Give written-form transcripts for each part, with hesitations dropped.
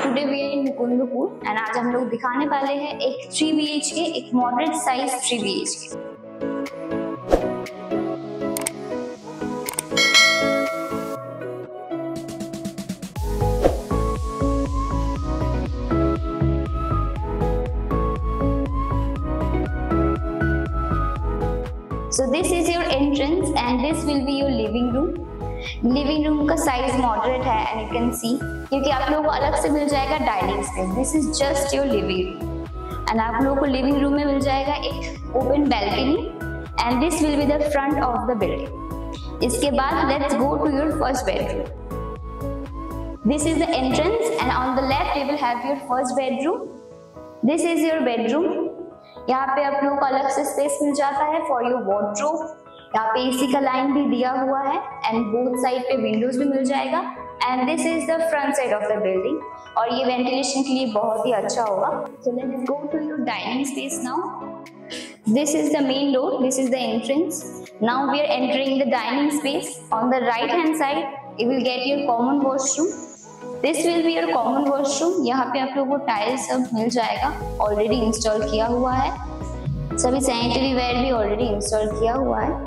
Today we are in Mukundpur and आज हम लोग दिखाने वाले हैं एक 3 BHK, एक moderate size 3 BHK। So this is your entrance and this will be your living room। Living room का साइज मॉडरेट है एंड यू कैन सी, क्योंकि आप लोगों को अलग से मिल जाएगा dining space. This is just your living room and आप लोगों को लिविंग रूम में मिल जाएगा एक open balcony and this will be the front of the building. इसके बाद let's go to your first bedroom. This is the entrance and on the left you will have your first bedroom. This is your bedroom. यहाँ पे आप लोगों को अलग से space मिल जाता है फॉर योर वार्डरोब। यहाँ पे एसी का लाइन भी दिया हुआ है एंड बोथ साइड पे विंडोज भी मिल जाएगा and this is the front side of the building और ये वेंटिलेशन के लिए बहुत ही अच्छा होगा। So let's go to your dining space now. This is the main door, this is the entrance. Now we are entering the dining space. On the right hand side you will get your common washroom. This will be your common washroom. यहाँ पे आप लोगों को tiles सब मिल जाएगा, already install किया हुआ है। सभी सैनिटरी वेयर भी ऑलरेडी इंस्टॉल किया हुआ है।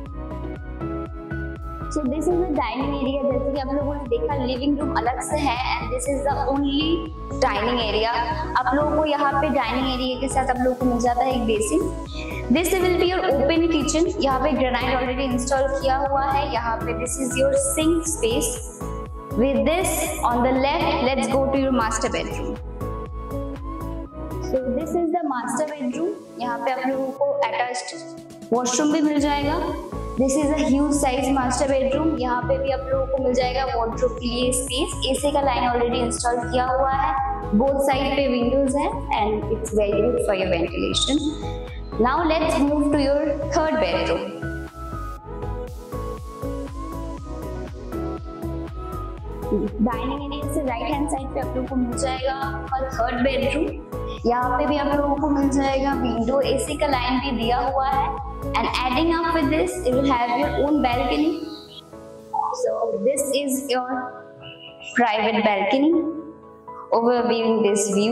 So this is the dining area। जैसे कि आप लोगों ने देखा लिविंग रूम अलग से है and this is the only dining area. आप लोगों को यहाँ पे डाइनिंग एरिया के साथ आप लोगों को मिल जाता है एक basin. This will be your open kitchen. यहाँ पे ग्रेनाइट ऑलरेडी इंस्टॉल किया हुआ है। यहाँ पे this is your sink space. With this on the left let's go to your master bedroom. So this is the master bedroom. यहाँ पे आप लोगों को अटैच्ड वॉशरूम भी मिल जाएगा। This is a huge size master bedroom. यहाँ पे भी आप लोगों को मिल जाएगा वार्डरोब के लिए स्पेस। एसी का लाइन ऑलरेडी इंस्टॉल किया हुआ है। बोथ साइड पे विंडोज है and it's very good for your ventilation. Now let's move to your third bedroom. Dining area से राइट हैंड साइड पे आप लोगों को मिल जाएगा आपका थर्ड बेडरूम। यहाँ पे भी आप लोगों को मिल जाएगा विंडो, एसी का लाइन भी दिया हुआ है and adding up with this you will have your own balcony। So this is your private balcony overviewing this view।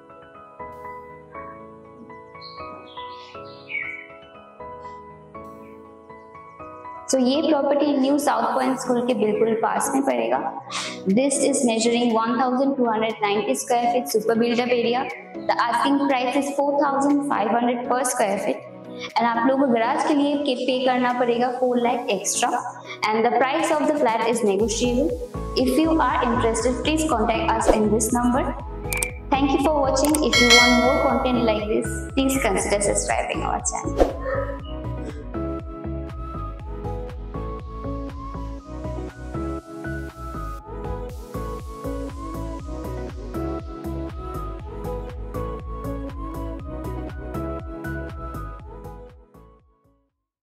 So ये property new south point school के बिल्कुल पास में पड़ेगा। This is measuring 1290 square feet super built up area. The asking price is 4500 per square feet and आप लोगों को garage के लिए पे करना पड़ेगा 4 lakh extra and the price of the flat is negotiable. If you are interested please contact us in this number. Thank you for watching. If you want more content like this, please consider subscribing our channel.